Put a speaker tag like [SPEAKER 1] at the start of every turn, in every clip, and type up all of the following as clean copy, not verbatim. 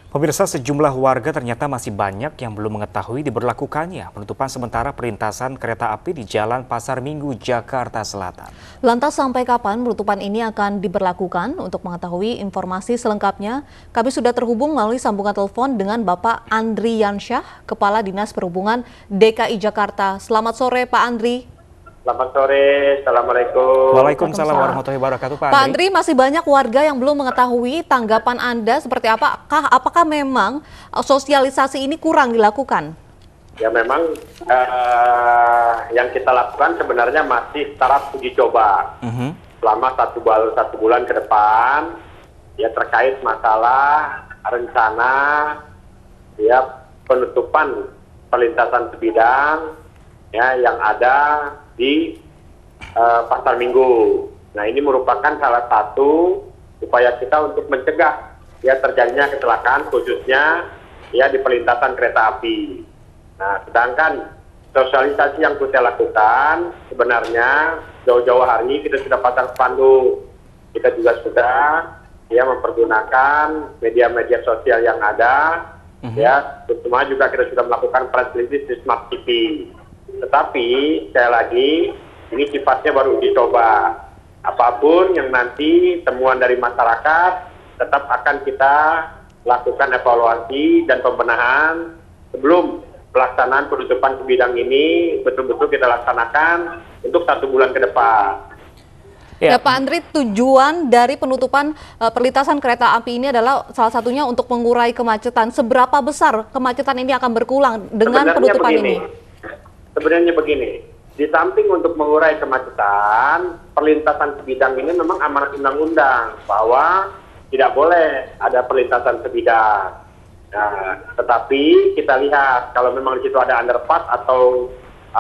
[SPEAKER 1] Pemirsa, sejumlah warga ternyata masih banyak yang belum mengetahui diberlakukannya penutupan sementara perlintasan kereta api di Jalan Pasar Minggu, Jakarta Selatan.
[SPEAKER 2] Lantas sampai kapan penutupan ini akan diberlakukan? Untuk mengetahui informasi selengkapnya, kami sudah terhubung melalui sambungan telepon dengan Bapak Andri Yansyah, Kepala Dinas Perhubungan DKI Jakarta. Selamat sore Pak Andri.
[SPEAKER 3] Selamat sore, Assalamualaikum.
[SPEAKER 1] Waalaikumsalam warahmatullahi wabarakatuh, Pak
[SPEAKER 2] Pak Andri, masih banyak warga yang belum mengetahui tanggapan Anda seperti apakah? Apakah memang sosialisasi ini kurang dilakukan?
[SPEAKER 3] Ya memang yang kita lakukan sebenarnya masih taraf uji coba selama satu bulan ke depan, ya terkait masalah rencana ya penutupan perlintasan sebidang ya yang ada di Pasar Minggu. Nah, ini merupakan salah satu upaya kita untuk mencegah ya terjadinya kecelakaan khususnya ya di perlintasan kereta api. Nah, sedangkan sosialisasi yang kita lakukan sebenarnya jauh-jauh hari kita sudah pasang spanduk. Kita juga sudah ya mempergunakan media-media sosial yang ada ya, terutama juga kita sudah melakukan press release di Smart TV. Tetapi sekali lagi ini sifatnya baru uji coba. Apapun yang nanti temuan dari masyarakat tetap akan kita lakukan evaluasi dan pembenahan sebelum pelaksanaan penutupan sebidang ini betul-betul kita laksanakan untuk 1 bulan ke depan.
[SPEAKER 2] Ya Pak Andri, tujuan dari penutupan perlintasan kereta api ini adalah salah satunya untuk mengurai kemacetan. Seberapa besar kemacetan ini akan berkurang dengan penutupan ini?
[SPEAKER 3] Sebenarnya begini, di samping untuk mengurai kemacetan, perlintasan sebidang ini memang amanat undang-undang bahwa tidak boleh ada perlintasan sebidang. Nah, tetapi kita lihat kalau memang di situ ada underpass atau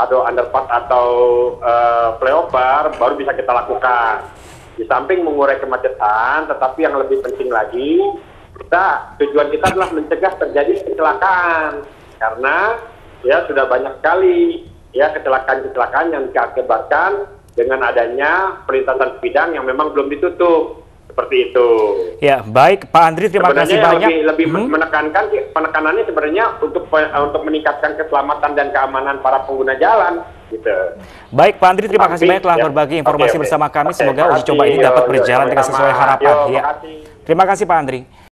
[SPEAKER 3] flyover, baru bisa kita lakukan. Di samping mengurai kemacetan, tetapi yang lebih penting lagi, tujuan kita adalah mencegah terjadi kecelakaan, karena ya sudah banyak sekali ya kecelakaan-kecelakaan yang diakibatkan dengan adanya perlintasan sebidang yang memang belum ditutup seperti itu.
[SPEAKER 1] Ya, baik Pak Andri, terima kasih banyak.
[SPEAKER 3] Lebih penekanannya sebenarnya untuk meningkatkan keselamatan dan keamanan para pengguna jalan gitu.
[SPEAKER 1] Baik Pak Andri, terima kasih banyak telah berbagi informasi bersama kami. Semoga uji coba ini dapat berjalan dengan sesuai harapan. Ya. Terima kasih Pak Andri.